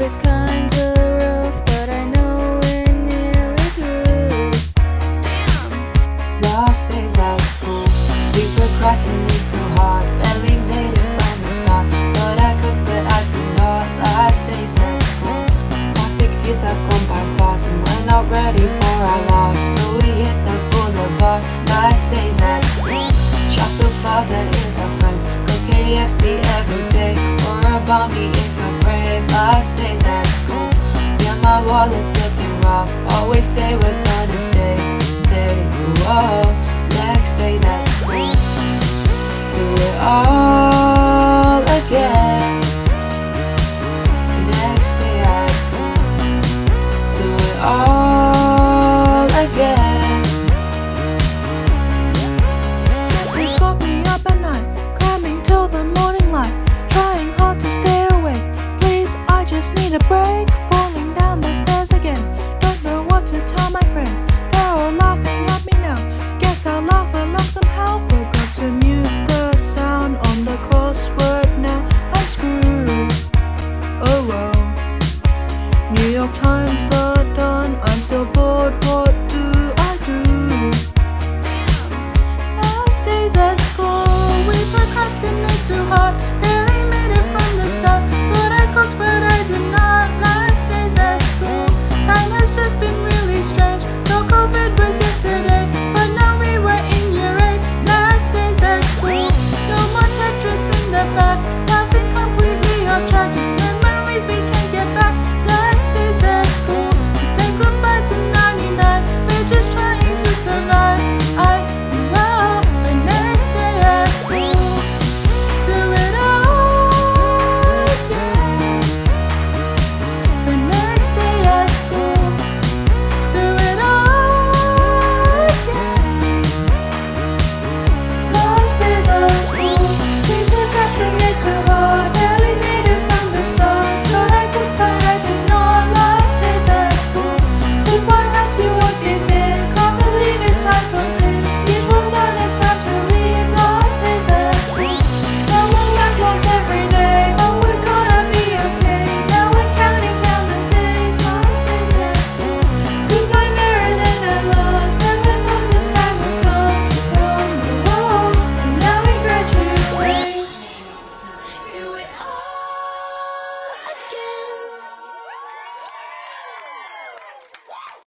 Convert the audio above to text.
is kinda rough, but I know we're nearly through. Last days at school, we procrastinate too hard. Barely made it from the start, but I could, but I did not. Last days at school, now 6 years have gone by fast, and we're not ready for our last till we hit the boulevard. Last days at school, Chocolate Plaza is our friend. Go KFC every day, or a Bambi if you're brave. Last days at school, yeah, my wallet's looking rough. Always say we're gonna say, whoa. Next days at school, do it all again. Next day at school, do it all again. It's got me up at night, cramming till the morning light, trying hard to stay awake. Please, I just need a break. Falling down the stairs again, don't know what to tell my friends. They're all laughing at me now, guess I'll laugh along somehow. Forgot to mute the sound on the crossword, now I'm screwed. Oh well, New York Times are done, I'm still bored, what do I do? Last days at school, we procrastinate too hard.